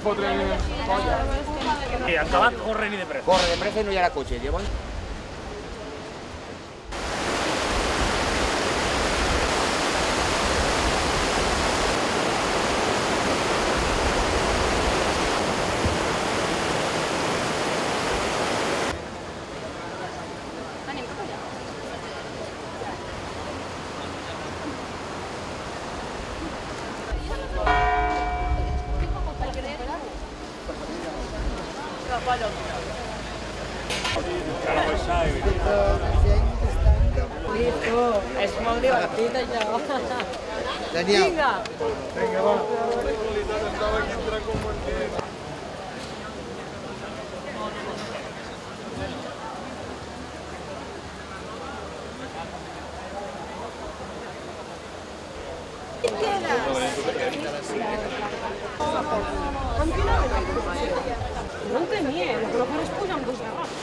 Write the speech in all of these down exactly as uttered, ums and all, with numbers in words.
fotre colla. I el tabac corre ni de pressa. Corre de pressa i no hi haurà cotxes, llavors... És molt divertit, això. Daniel. Vinga! Vinga, va. La qualitat estava aquí entre convertit. Amb quina hora? No en tenia, però faràs pujar amb dos vegades.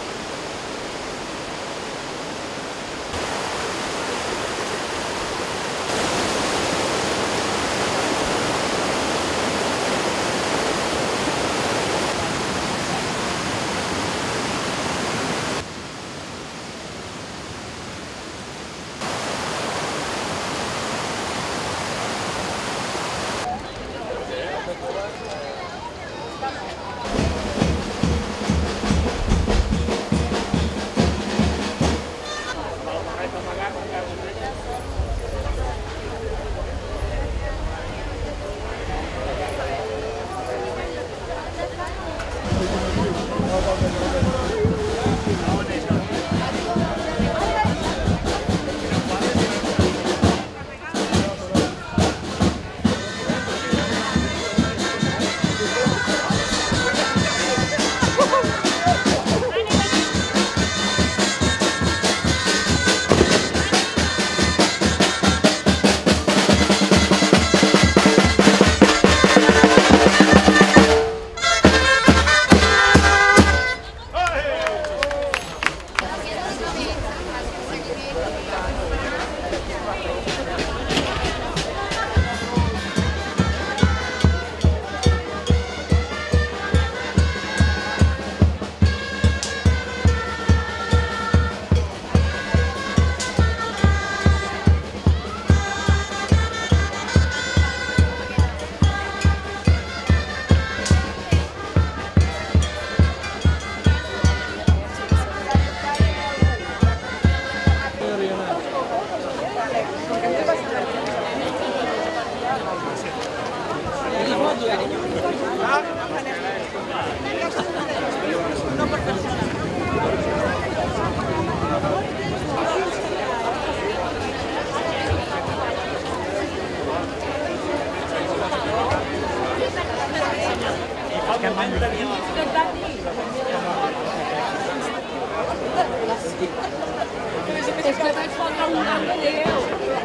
És que vaig fotre un gran de Déu.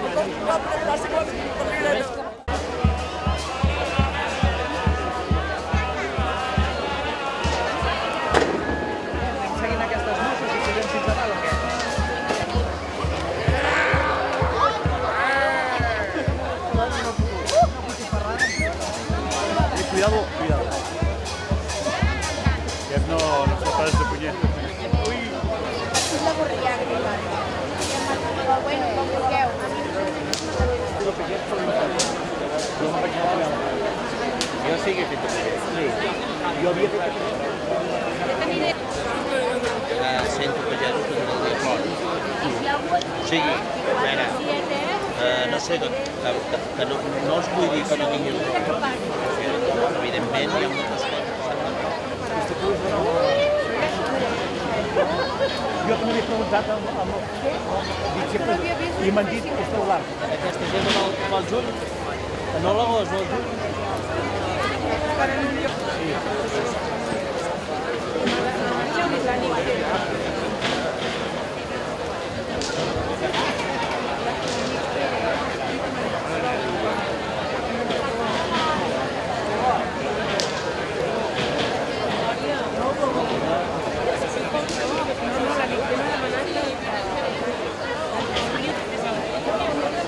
Seguint aquestes mosses i seguim fins a dalt o què? Cuidado, cuidado. Que no, no se pares de punyet. És la borriana, però bueno, com vulgueu. Jo sí que he fet sí. Jo havia fet uh, sento pagesos que no el dia fort. O sigui, a veure, uh, no sé, que, que, que no, no els vull dir que no tinguin evidentment hi ha moltes coses. Jo també m'he preguntat amb, amb el... I m'han dit que és tot l'art. Aquesta gent amb el, amb el juny, no l'agost, no el juny.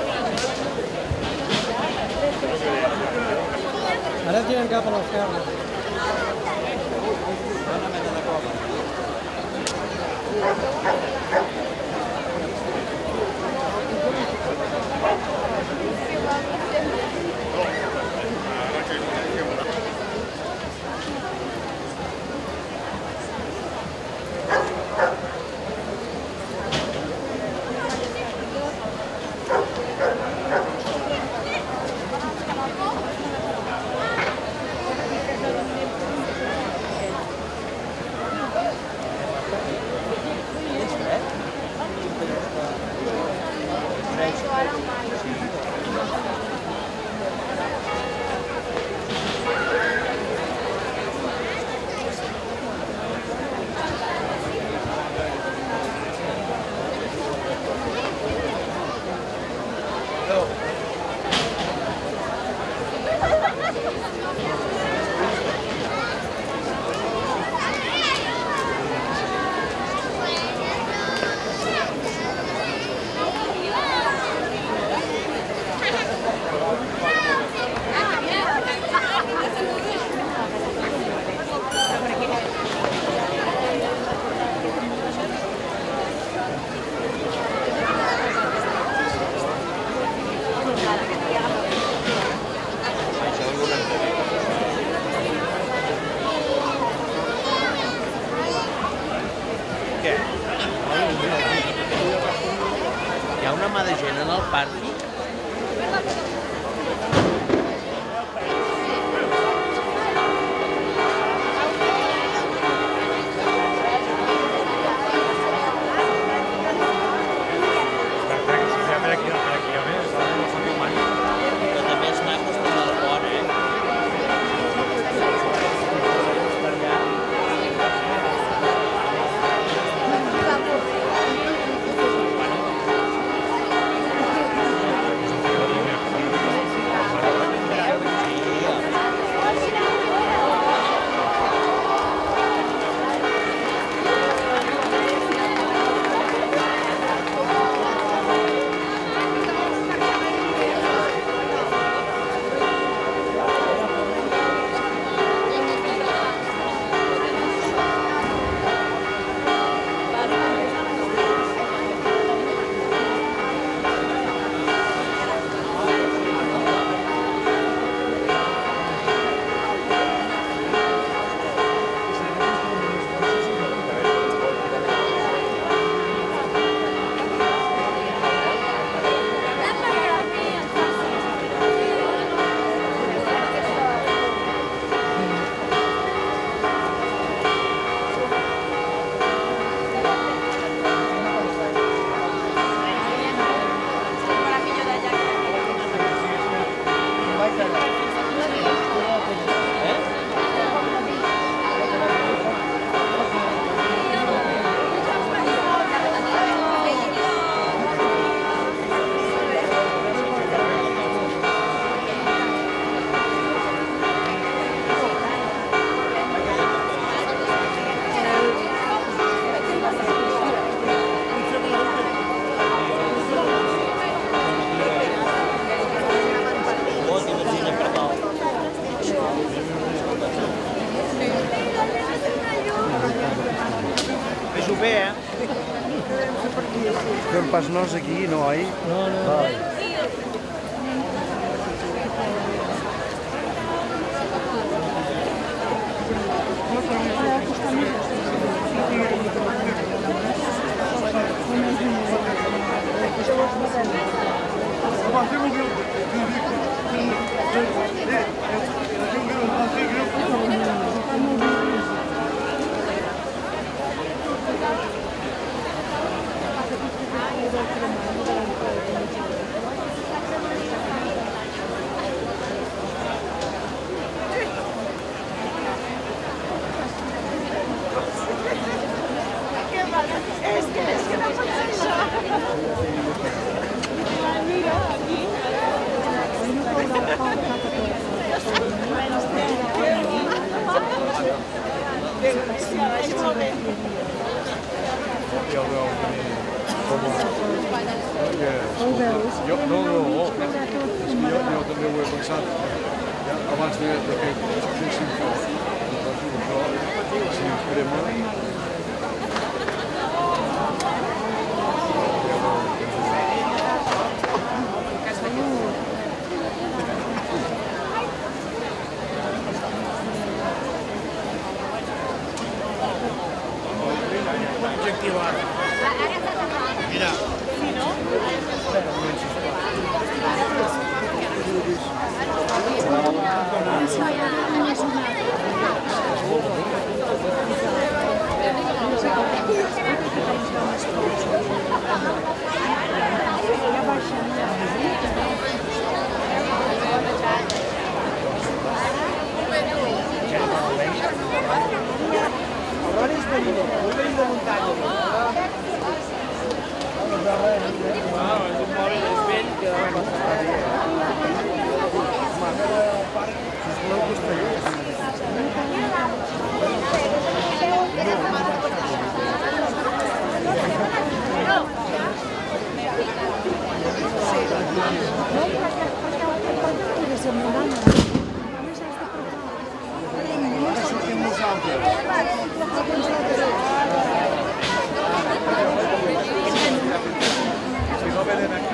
Ara tiren cap a l'esquerra. Hi ha una mà de gent en el pàrquing. Però també és maco estar al pont, eh? Fes-ho bé, eh? Fem pas nos aquí, no, oi? No, no. Vale. Jo, no, no, és que jo, jo també ho he pensat. Ja, abans de, de que féssim això, això, si ens crema... tranquil·la. Mira. Horari és mariner, un verí de muntanya. Ah, és un mòbil, és vell que va passar. Sisplau, costellers. Ara sortim nosaltres. Si no venen aquí...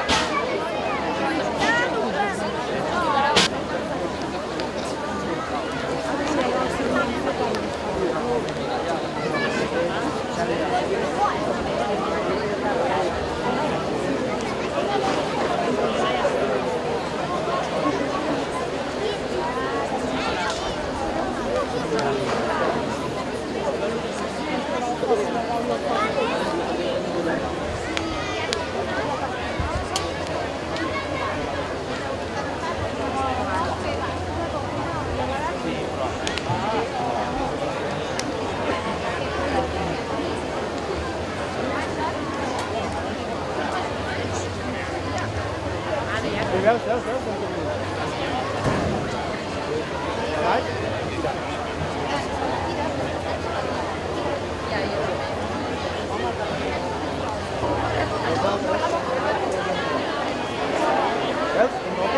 Veus, veus, veus? Vai? Veus?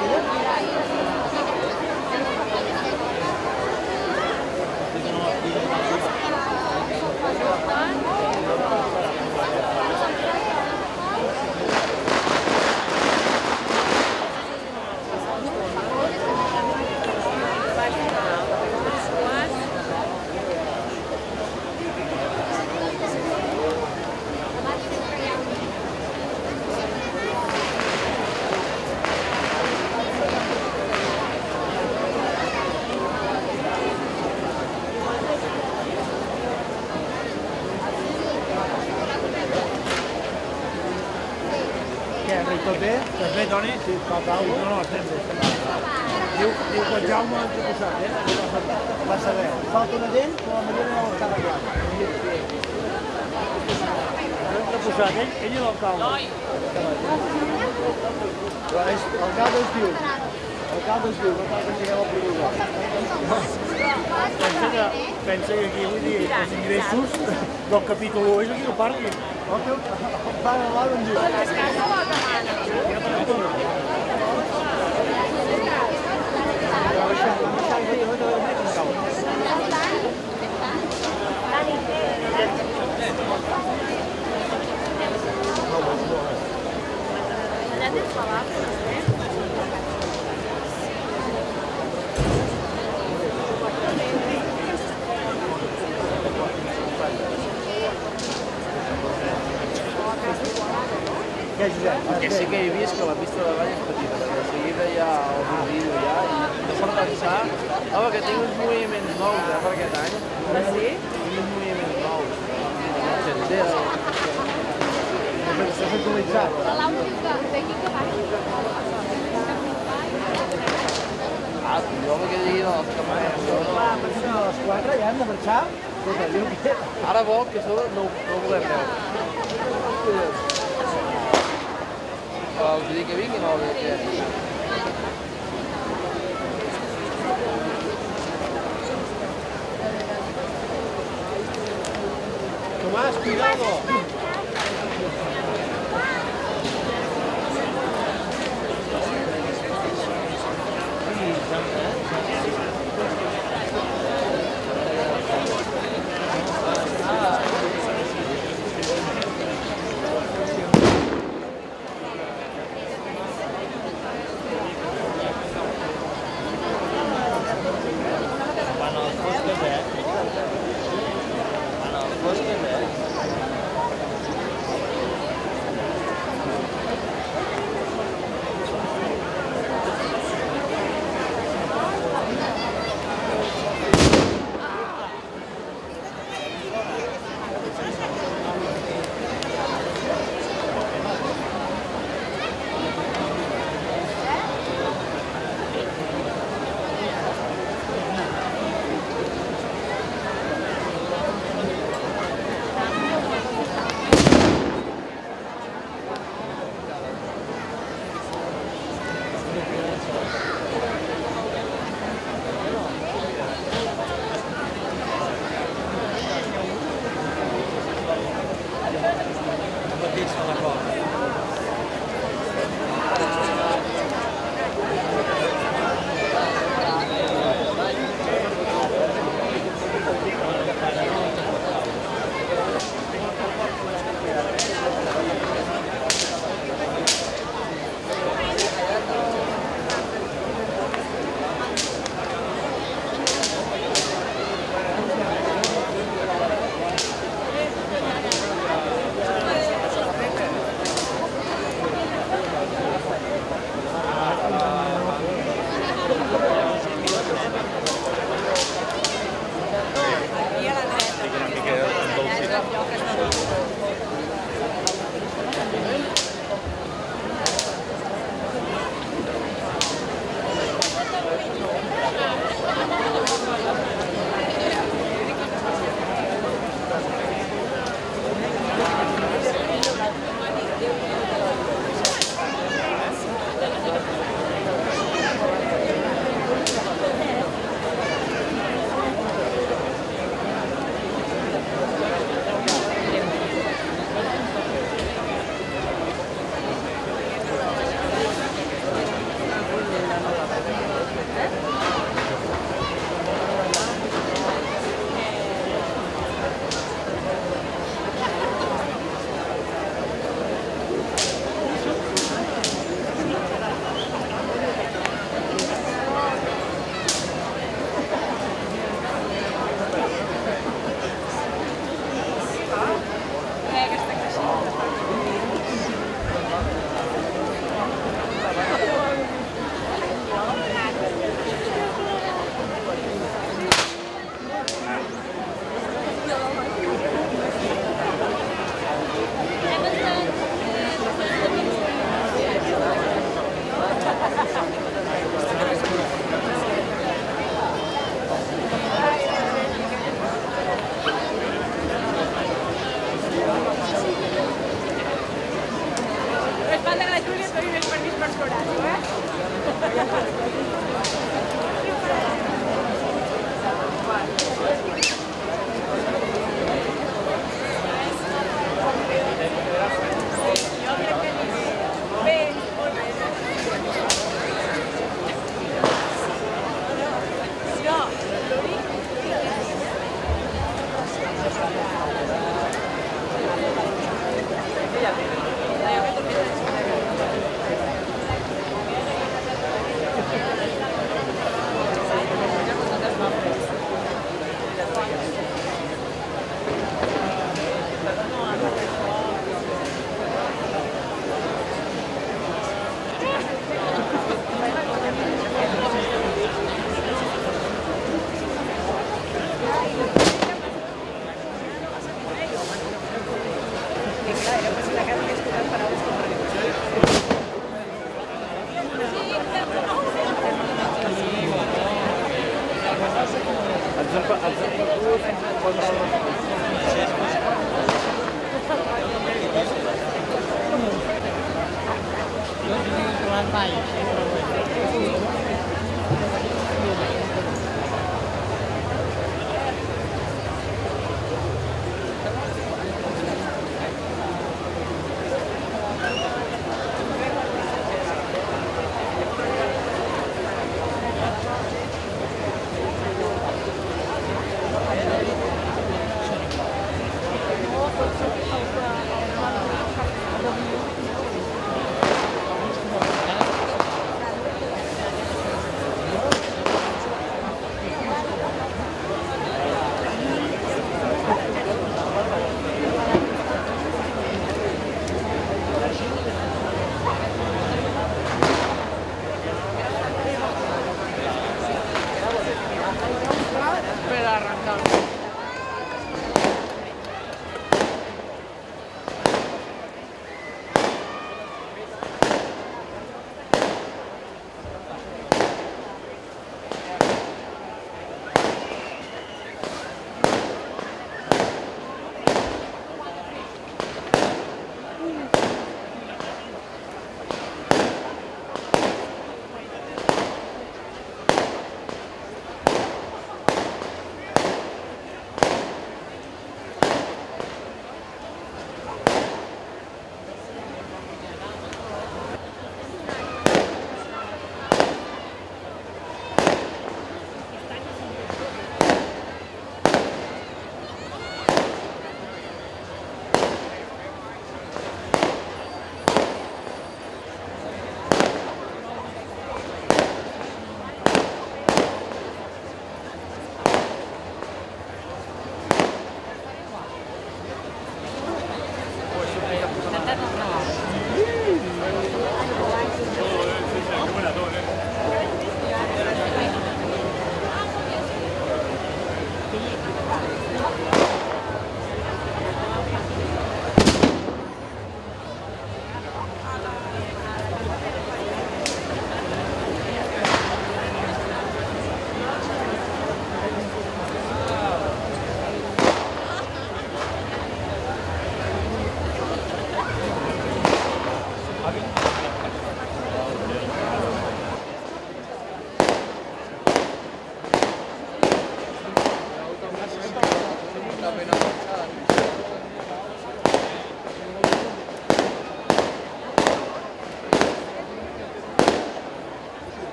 Què, Enric, tot bé? Estàs bé, Toni? Sí, falta alguna cosa? No, no, estem bé. Diu, diu que el Jaume ens ha posat, eh? Va saber. Falta una dent, però la Maria no l'està arreglant. Ens ha posat ell, ell i l'alcalde. L'alcalde es diu. L'alcalde es diu, no cal que sigueu el promotor. Pensa que, pensa que aquí, vull dir, els ingressos del capítol u és aquí al pàrquing. El teu pare a l'hora em diu. Les cases o la demana? Allà tens lavabos, eh? Què, Josep? Que sí que he vist que la pista de ball és petita, perquè de seguida hi ha el rodillo ja, i no per pensar, home, que tinc uns moviments nous, eh, per aquest any. Ah, sí? Tinc uns moviments nous. Sendera. S'ha actualitzat. Ah, jo me quedaria de les camares. Clar, per exemple, a les quatre ja hem de marxar. Escolta, diu que... Ara vol que això no, no ho volem veure. Els dic que vinguin o què? Tomàs, cuidado! Van als fosques, eh? Van als fosques, eh? l'explorar-ho, eh?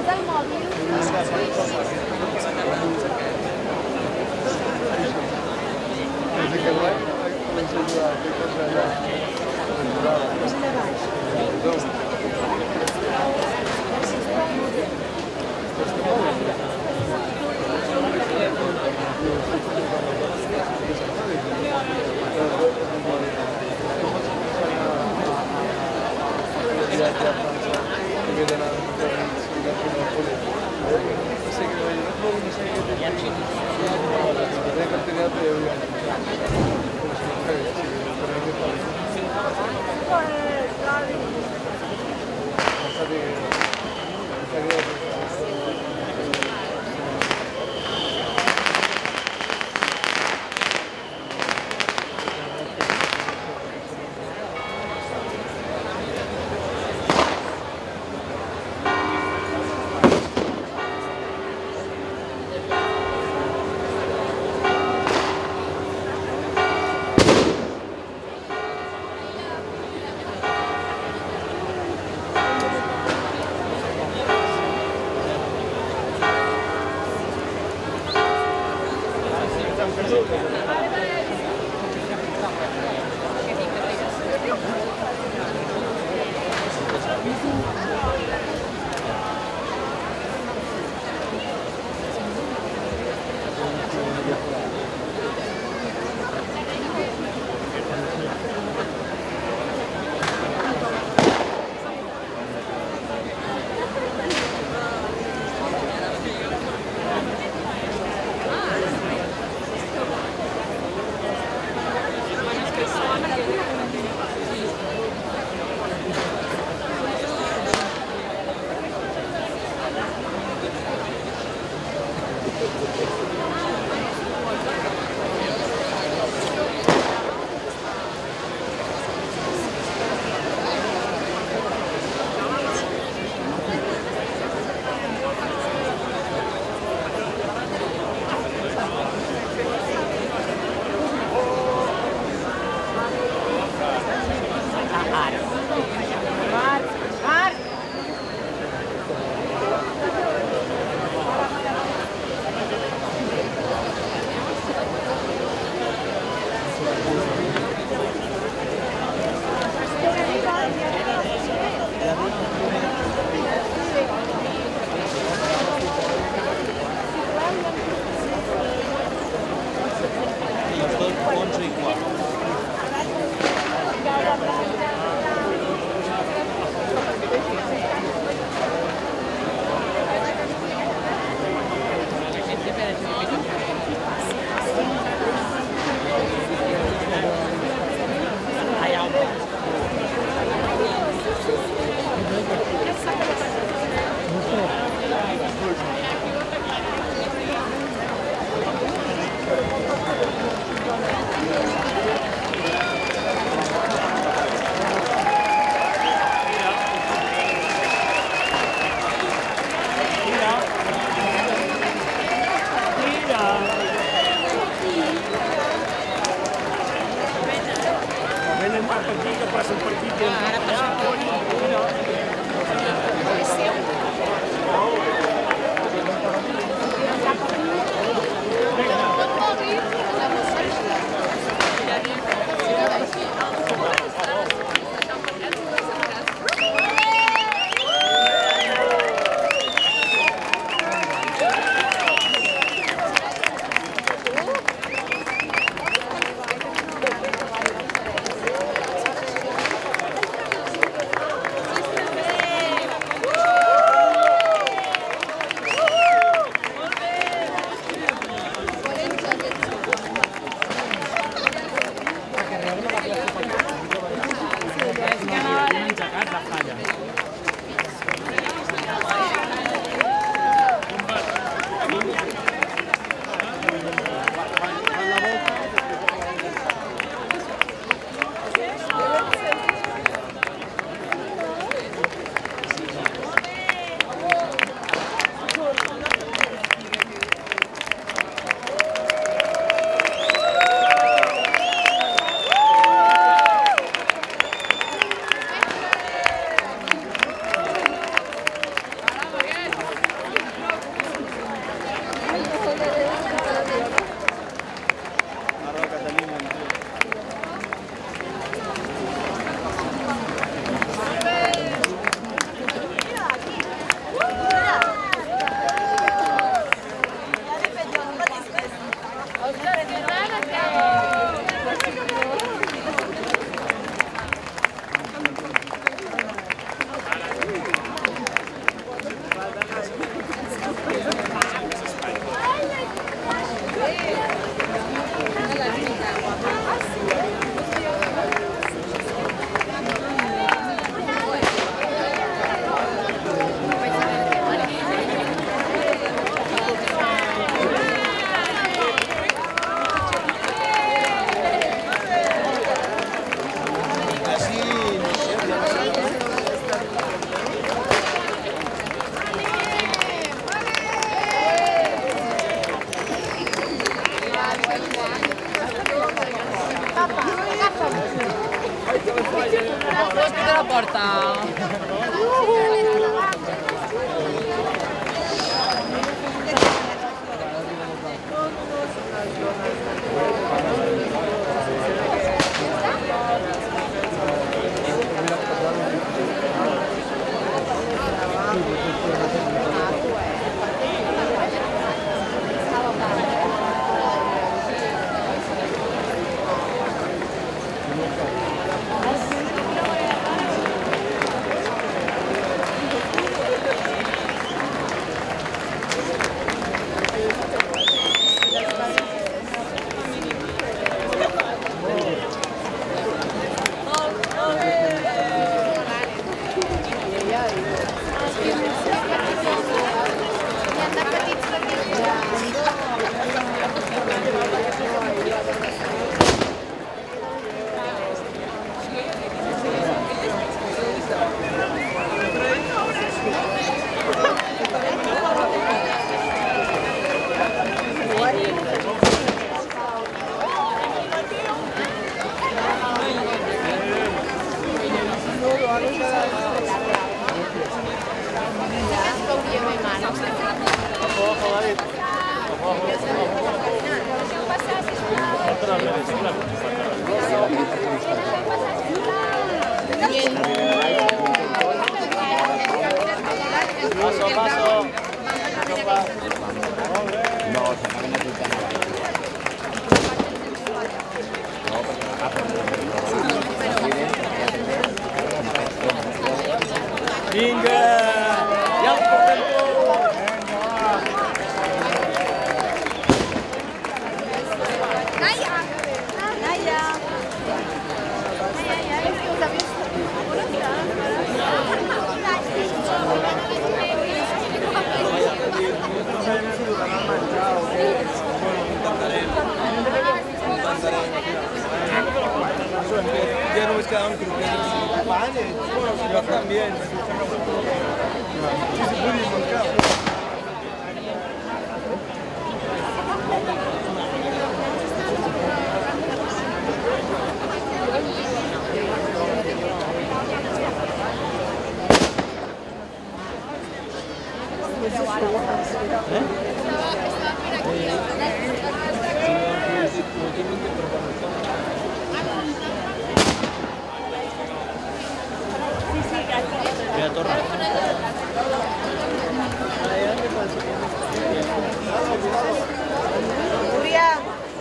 Posa el mòbil. Desde que vuoi, comincio a giocare, che cosa è? Més allà baix. Pues que te la porta. Paso, paso. Vinga! Ja els portem tot! Naya! Naya! Naya, es que us ha vist. Ya no me quedaban crujientes. Panes, yo también. Sí, se puede marcar. Mira, torna. Julià!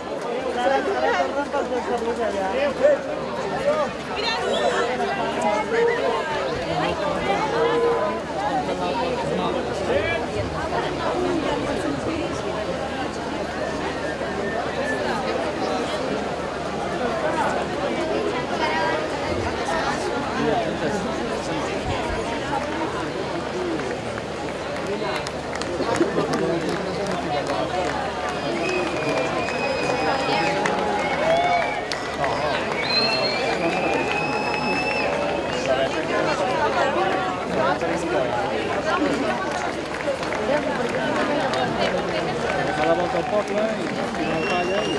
A la volta al poble i si no falla i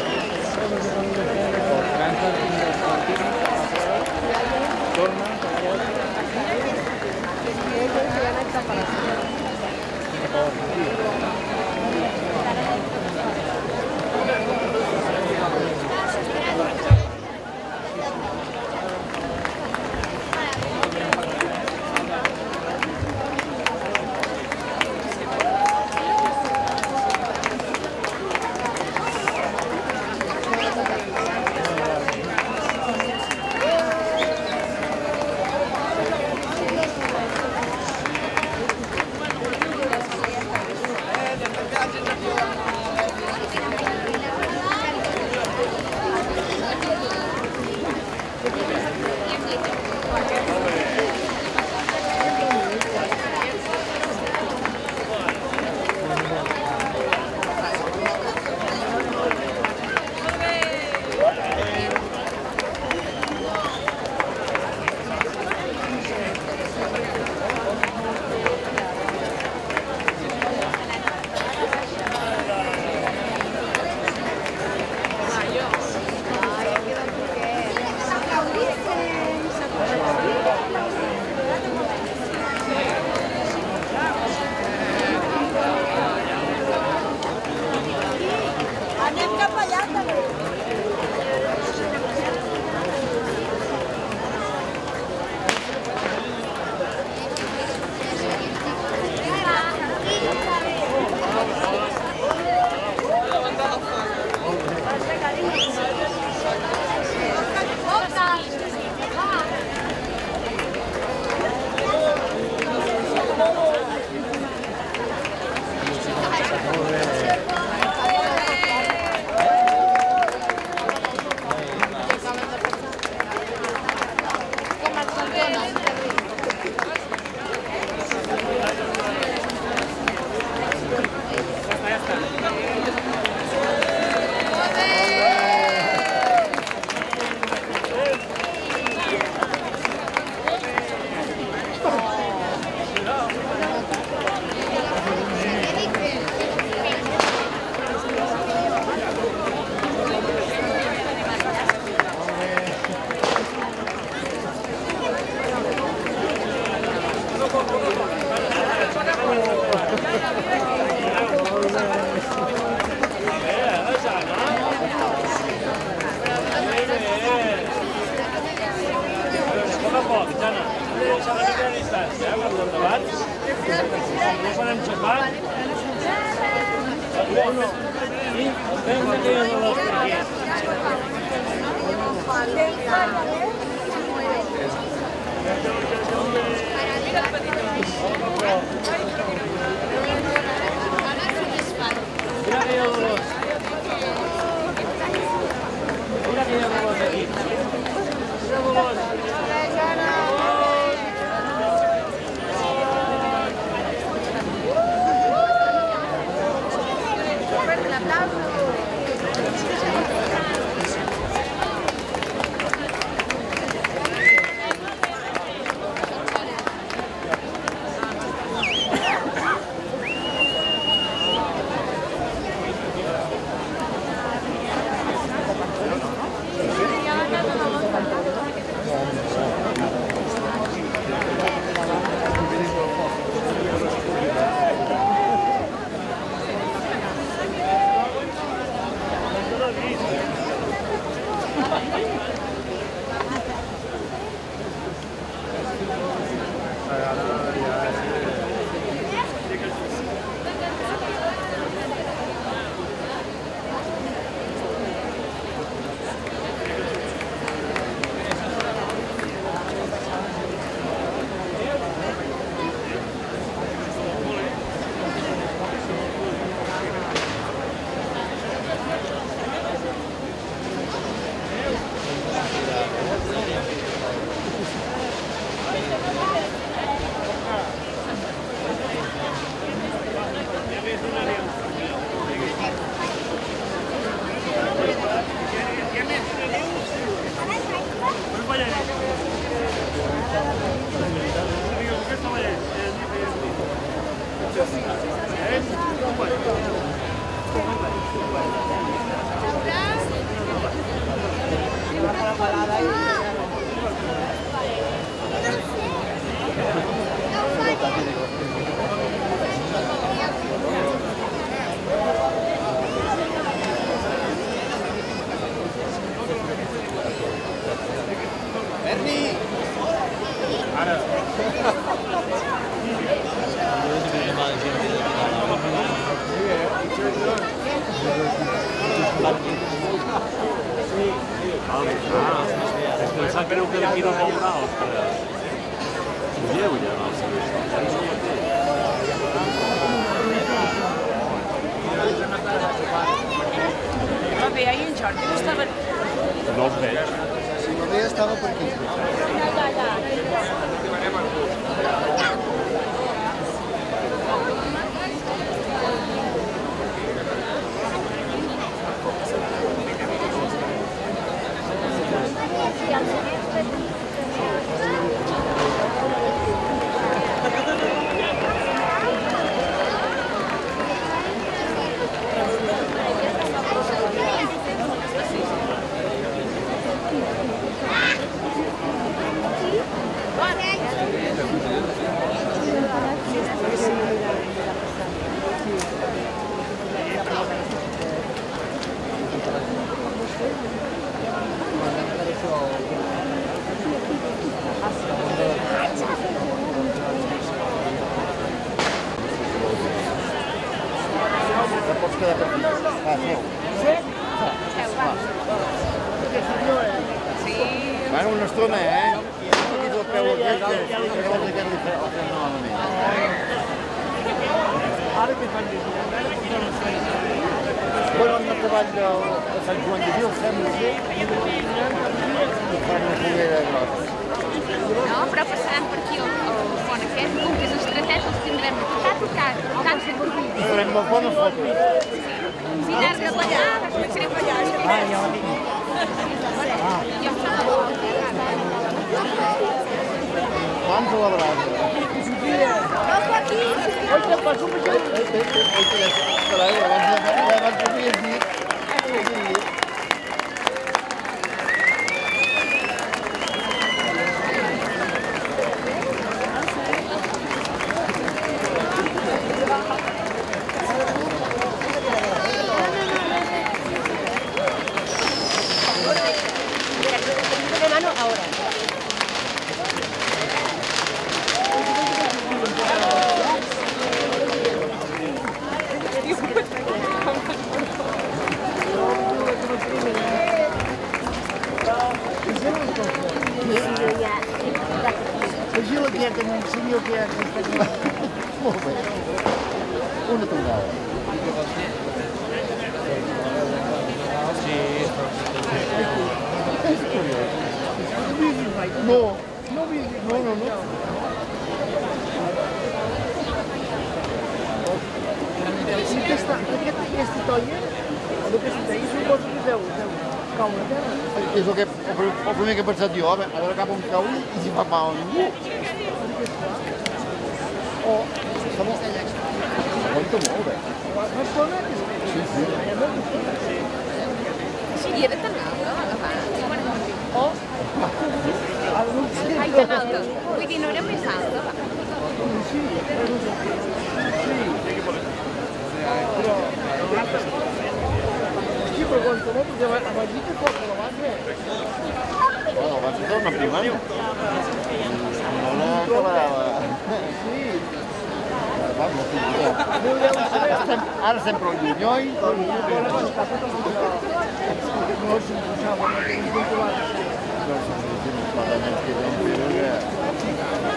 trenca torna costats, eh, per l'endavant. No podem xapar. Uno. I fem una llei de l'os per aquí. Mira que hi ha dolors. Mira que hi ha dolors aquí. Mira dolors. Em sap greu que d'aquí no veurà els que... Dieu ja, no sé. Va bé, ahir en Jordi no estava... No els veig. Si no veia estava per aquí. Allà, allà. Pots quedar per aquí. Va, seu. Sí? Sí. Bueno, una estona, eh? Aquí del peu aquest, que llavors aquest li fem novament. Ara què fan dir? Bueno, hem acabat a Sant Joan de Déu, sembla ser, i fan una foguera grossa. No, però passaran per aquí el, el pont aquest, com que és estretet, els tindrem a tocar, tocar, tocar, tocar. Farem molt bones fotos. Sí, llarga per allà, començarem per allà. Ah, ja la tinc. Quants a la brasa? No, per aquí. Oi, que passo per allà. Oi, oi, oi, oi, carai, abans que m'hi has dit. De mano ahora. aquest amb un senyor que ha estat... Molt bé. Una tonada. Sí. És curiós. No, no vingui. No, no, no. I aquesta, aquesta, aquesta toia, el que s'entén, suposo que deu, deu caure a terra. És el, que, el primer que he pensat jo, a veure cap on cau i si fa mal a ningú. O, sembla... Aguanta molt bé. No es dona? Sí, sí. Sí, i era tan alta, abans. O? Ai, tan alta. Vull dir, no era més alta. Sí, però... Sí, però aguanta molt, perquè vaig dir que poc la base. Bueno, vas a tornar primant. No la acabarà. Sí. Ara estem prou lluny, oi? No s'imposava, no tenim controlat. No s'imposava, no s'imposava.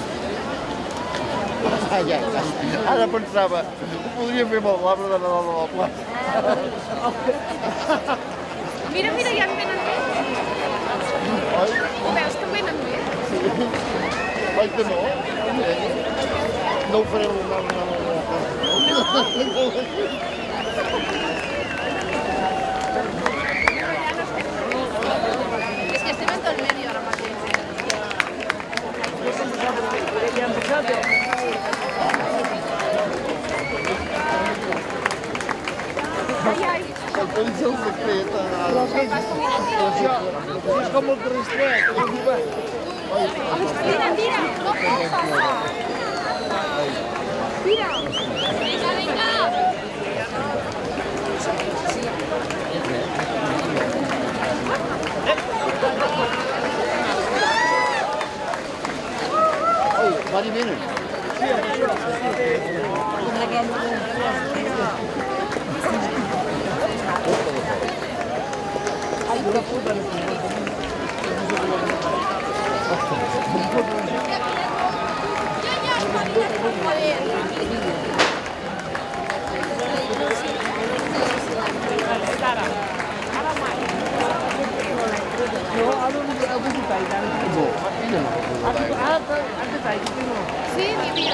Ai, ai, ai. Ara pensava, ho podria fer amb l'arbre de Nadal de la plaça. Mira, mira, ja en venen més. Oi? Ho veus que en venen més? Sí. Oi que no? No ho faré una una una cosa. És que estem en tot medio ara mateix. Ja hem passat, eh? Ai, ai. El país és un secret. És com el terrestret. Tira, tira. No puc passar. Tira. Vinga, vinga. Oi, va dir venen. Sí, mi mio.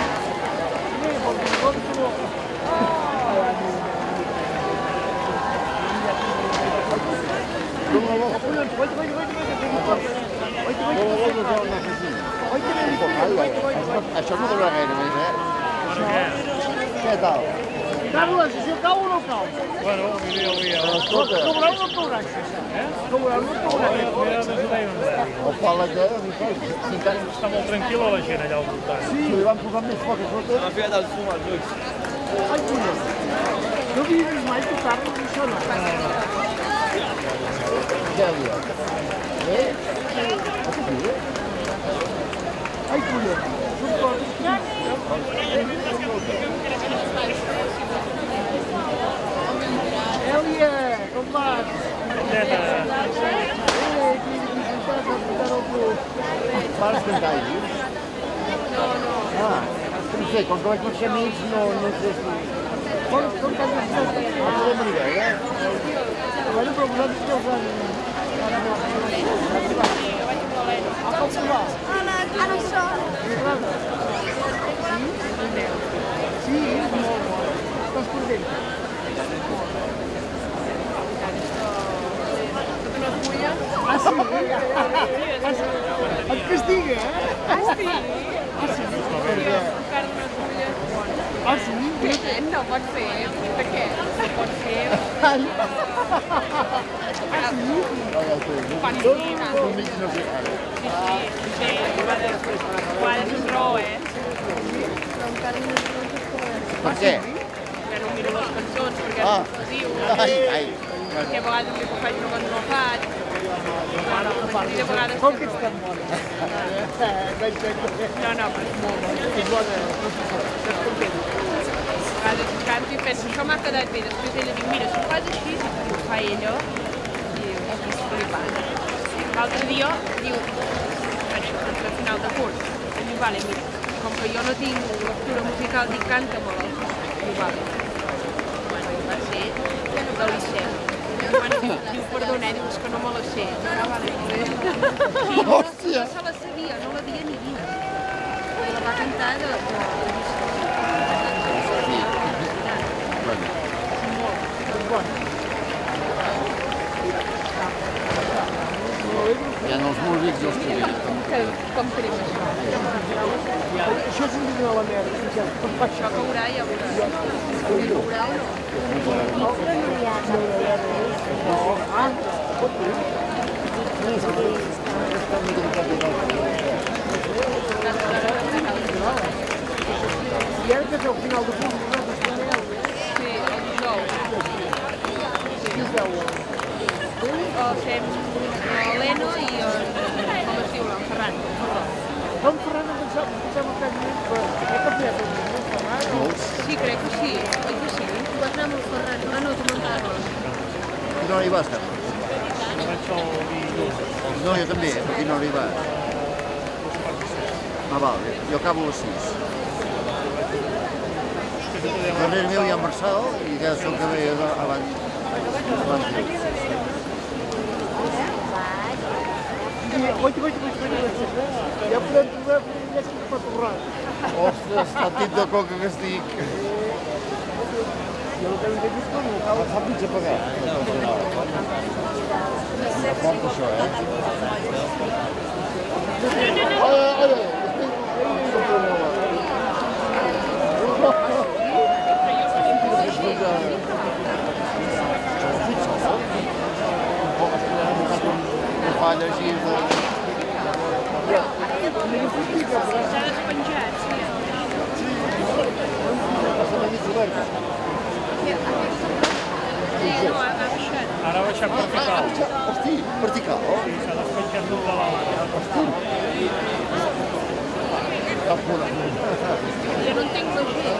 Això no durarà gaire més, eh? Què tal? Carles, això cau o no cau? Bueno, mira, avui ja. Escolta, Cobrau no cobrau, eh? Cobrau no cobrau. el pal que si encara Està molt tranquil·la la gent allà al voltant. sí, li van posar més foc a sota. M'ha ficat el fum als ulls. Ai, collons. No havia vist mai tocar-nos això, no? Ja havia. Eh? Sí. Ai, collons. Són coses. Èlia, com vas? Neta, Eh, que dificultat de portar el club. Pares cantar i dius? No, no. Ah, no sé, com que vaig marxar amics, no, no sé si... Com, com que has estat? No podem arribar, eh? Bueno, però vosaltres que us han... A com se va? Ara, ara hi som. Sí, és molt bo. Estàs content? Ah, sí? Ah, sí? Et castiga, eh? Ah, sí? Ah, sí? Jo, encara unes fulles bones. Ah, sí? Què? No pot ser. De què? No pot ser. Ai. Ah, sí? Panicina. No, mig no sé ara. Sí, sí, sí. Igual és raó, eh? Per què? Que no miro les cançons perquè Ah. és exclusiu. Ai, ai. Que a vegades dic que faig una cosa no faig. Bueno, i a vegades... Com que ets tan bona? No, no, però és molt bo. És bona, estàs content? A vegades canto i penso, això m'ha quedat bé. Després ella diu, mira, si ho fas així, i ho fa ella, i és flipant. L'altre dia, diu, al final de curs, vale, mira, com que jo no tinc lectura musical, dic canta-me-la. Diu, vale. Bueno, va ser del Liceu. Bueno, diu, perdona, diu, és que no me la sé. Ah, vale, molt bé. Sí, no, no se la sabia, no la dia ni dia. I la va cantar de... Hi ha els músics i els que venen. Com tenim això? Això és un vídeo de la merda. Això caurà, ja veuràs. Caurà o no? Ah, pot dir. I ara que és el final de curs, nosaltres també heu Sí, el dijous. qui us veu? O fem l'Heleno i el... com es diu, el Ferran. Com Ferran no pensava, pensava que més, però he canviat el nom, Ferran? Sí, crec que sí. Oi que sí? Tu vas anar amb el Ferran. Ah, no, tu no anaves. Aquí no hi vas, Carles? No, jo també, aquí no hi vas. Ah, val, jo acabo a les sis. Darrere meu hi ha Marçal i ja sóc que ve abans. Oi, oi, oi, oi, ja podem trobar ja estic per tornar. Ostres, el tip de coca que estic. Jo el que no entenc és com ho cal. Fa mig a pagar. Poc això, eh? Hola, hola. Fa llegir de... S'ha despenjat, sí. Sí, no, ha baixat. Ara ha baixat vertical. Hosti, vertical. Sí, s'ha despenjat tot de l'altre. Hosti. Està fora. Jo no entenc la gent.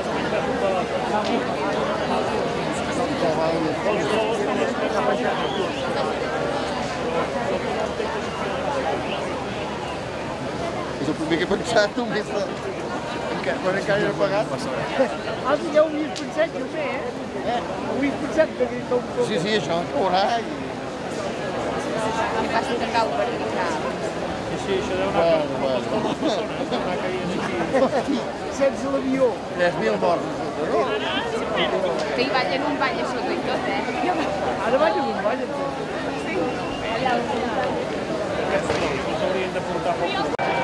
És el primer que he pensat només de... quan encara no he pagat. Ah, ja ho havies pensat, jo sé, eh? Ho havies pensat que com... Sí, sí, això caurà i... Em passa que cau per veritat. Sí, això deu anar per totes les persones, deu anar caient aquí. Sense l'avió. tres mil morts, no? Que hi ballen un ball a sota i tot, eh? Ara ballen un ball, en tot. Sí. Allà on Aquests haurien de portar poc.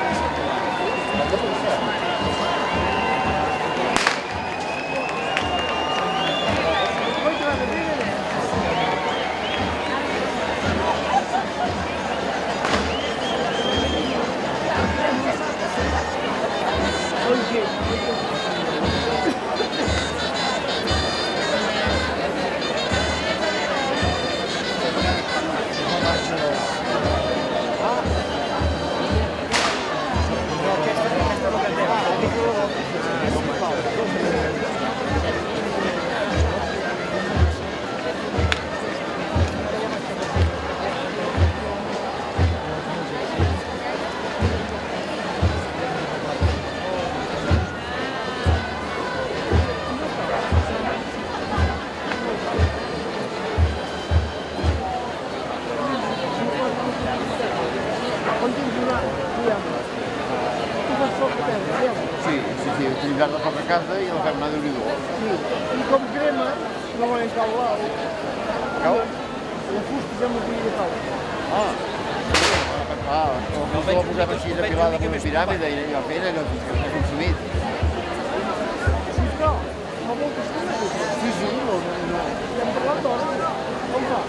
Sí, sí, sí, utilitzar la foc a casa i la fem anar de bridó. Sí, i com crema, no volen cau l'alt. Cau? La fusta ja m'ho podia cau. Ah, ah, com que la posem així apilada amb una piràmide i allò fent allò fins que s'ha consumit. Sí, però, fa molta estona. Sí, sí, no, no. I hem parlat d'hora. Com fa?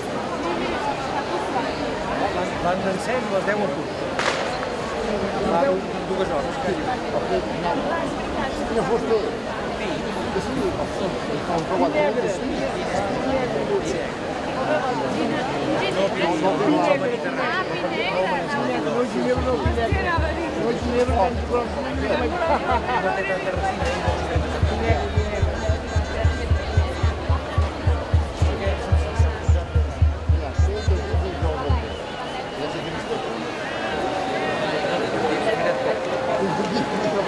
Van d'encens les deu a punt. Fa dues hores. Quina fusta? Que sí, com que ho ha de dir, sí. No, No ginebra no pineta. No ginebra tan gros. No té tanta resina. Un poquito.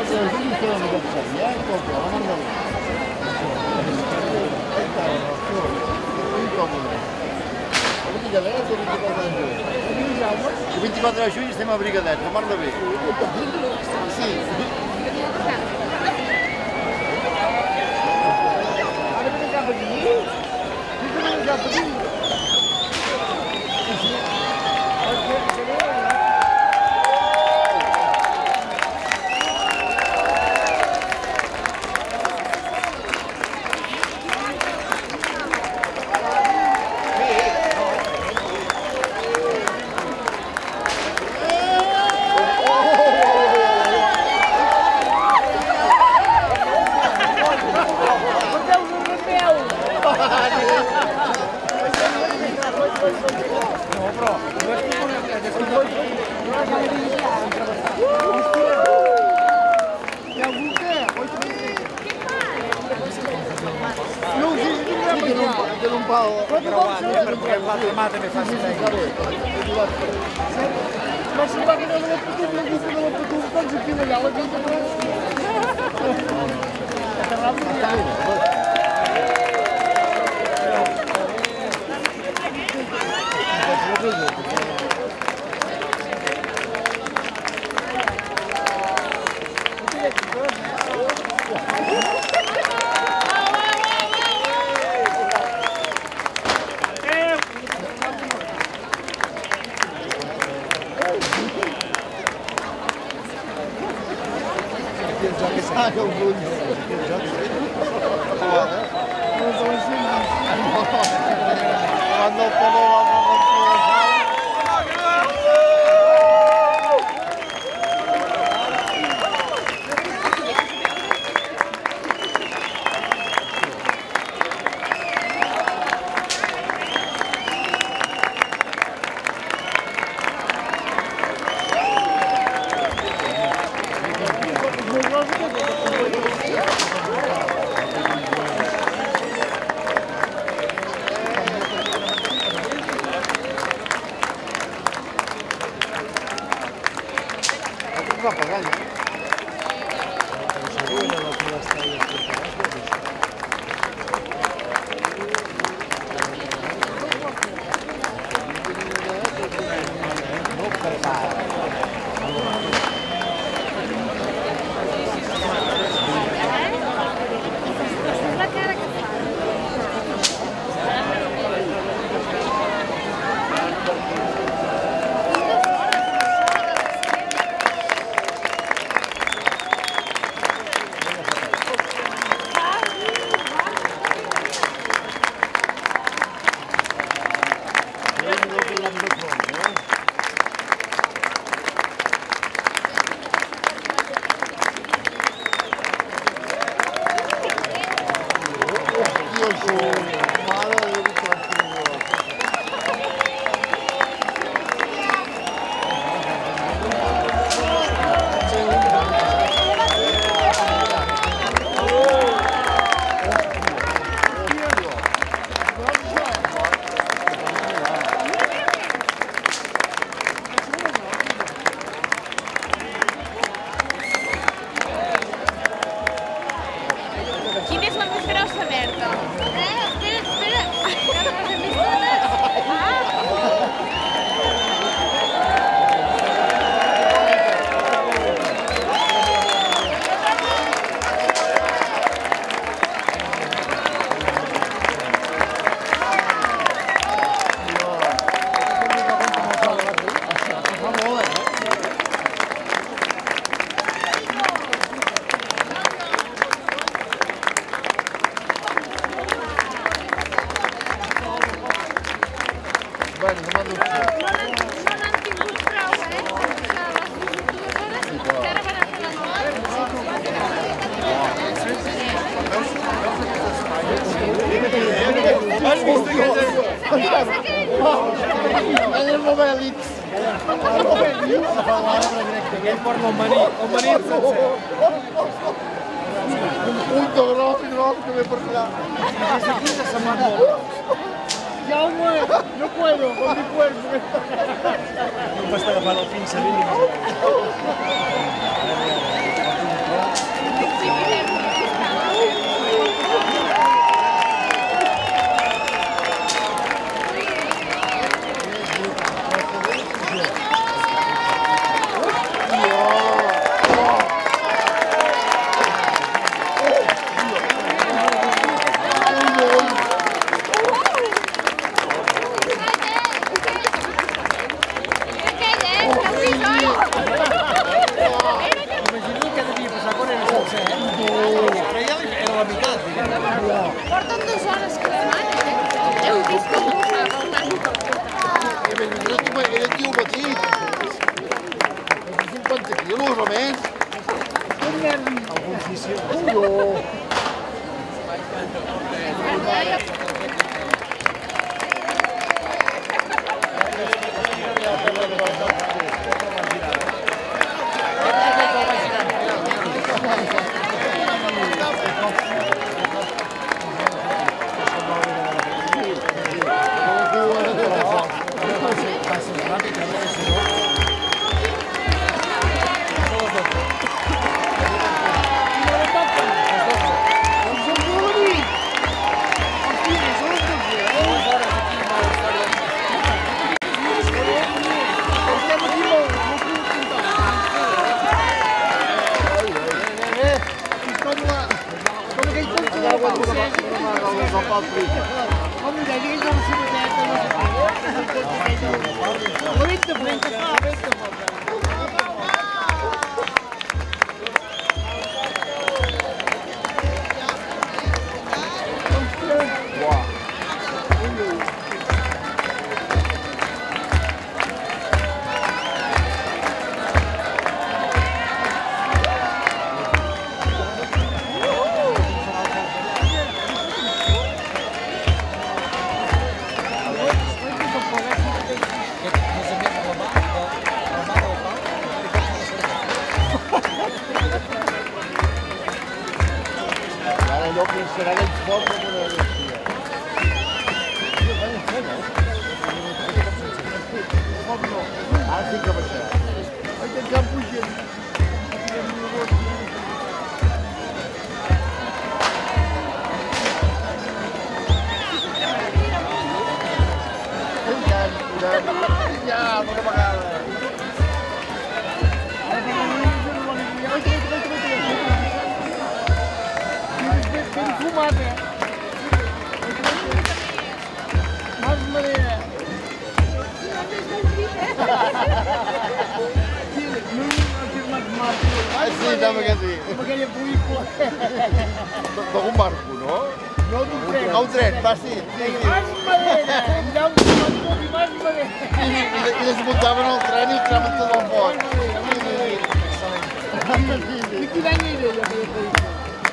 quatre de juny estem amb aquest seny, eh? Escolta, la mar de Déu. Incòmode. El Brigadet o el vint-i-quatre de juny? El vint-i-quatre de juny estem a Brigadet, la mar de bé. Sí. Ara venim cap aquí? Sí que venim cap aquí. Sí, sí. Ma si va che non lo potuto, non lo potuto, non lo potuto, non si chiude la vita. Ah, che orgoglio! Non sono insieme! Quando però va pagando. El Mobilix. El Mobilix. Aquell porta un maní, un maní sencer. Un punto gros i gros que me per allà. Des d'aquí se se'n van molt. Jaume, no puedo, con mi cuerpo. No em vas agafant el fins a vint. Porten dues hores cada setmana, eh? Heu vist com ho fa el nano? Era tio petit. cinquanta quilos o més. Algun fisio. Serà aquell foc que no hi Ara sí que baixarà. Vaig tancar pujant. Ja, una vegada. Fumada. Mas maneira. Ah, sí, també que sí. Com aquella pel·lícula. D'algun barco, no? No, d'un tren. A un tren, va, sí. Mas maneira. Allà un tren i mas maneira. I desmuntaven el tren i el traven tot el foc. I quin any era allò, aquella pel·lícula?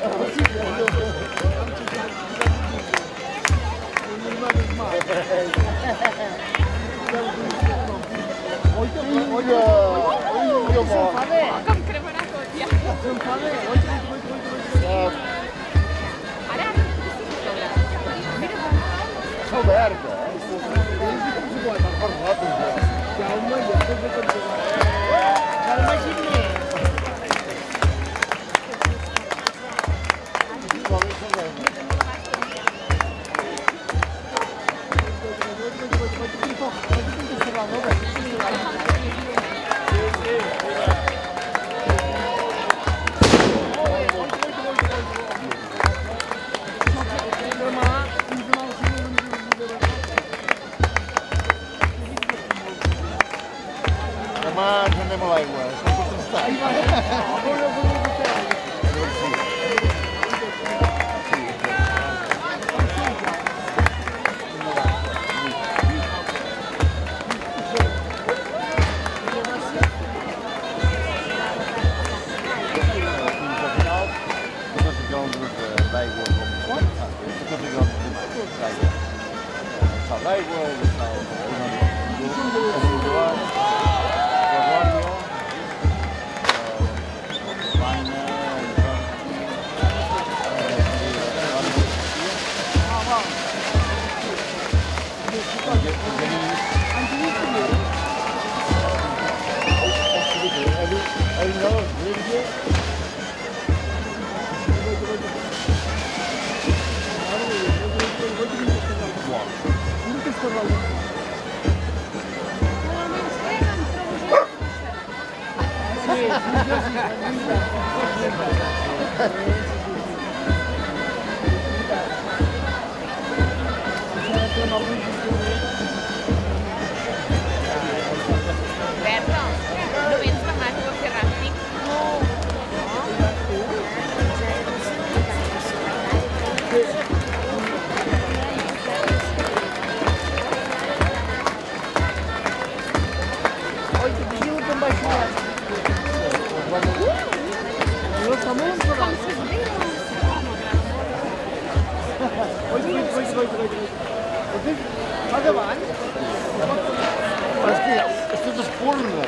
Oye, oye, oye, Com cremarà tot, ja. Ara, S'ha obert, eh? Per fotos, eh? Jaume, ja sé que tot Jaume Gimné. Demà ens anem a l'aigua, estem contrastats. L'aigua, Berto, no vens demà tu a fer ràfting? Oi, que vigiu que em vaig jugar. No està molt Com se diu? Oi, oi, oi, oi, oi. Va davant. És que és tot espurna.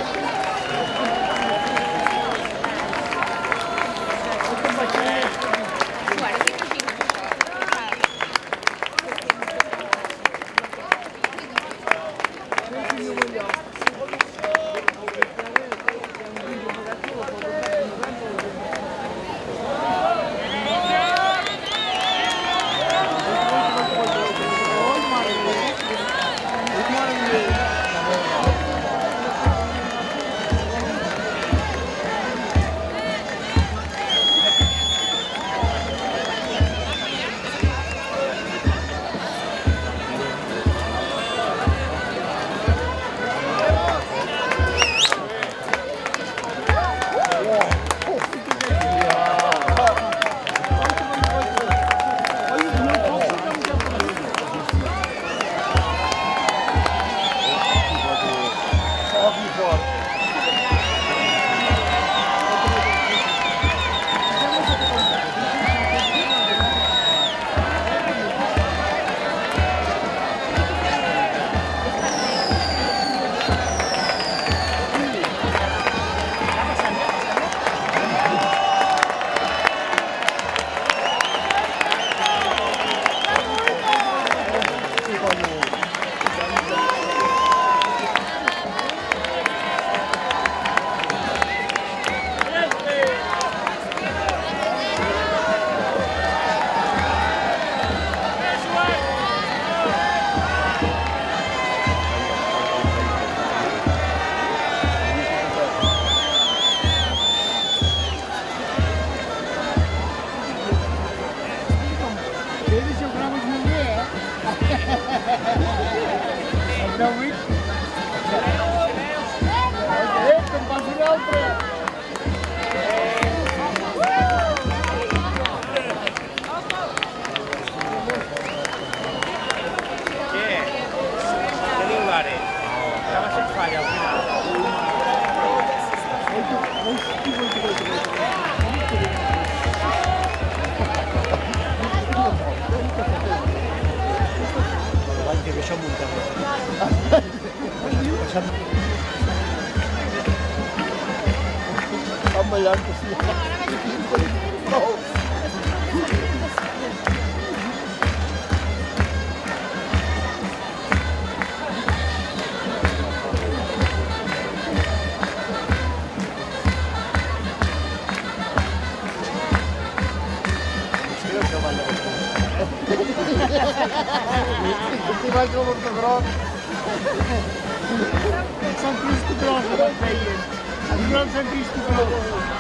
Sant Cristòfol que em feien. El gran Sant Cristòfol.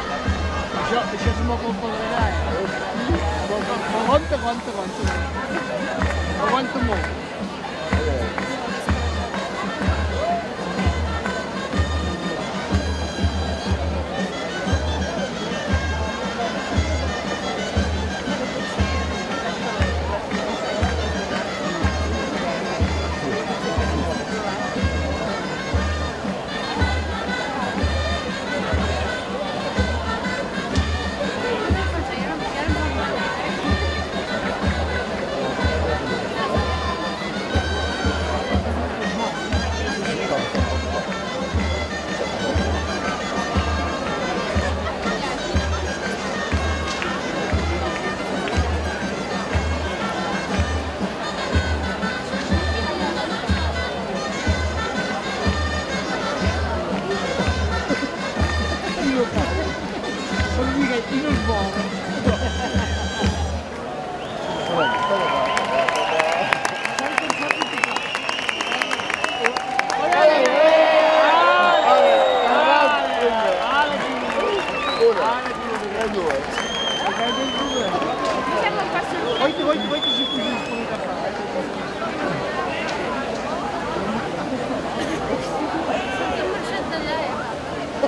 Això, això és una culpa de allà, eh? Aguanta, aguanta, aguanta. Aguanta molt.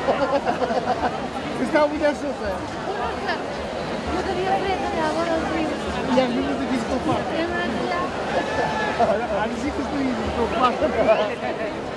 Estava mulher sota. No tenia fred allà, vora el riu. I has vingut aquí a escalfar. Hem anat allà. Ara sí que estic escalfant.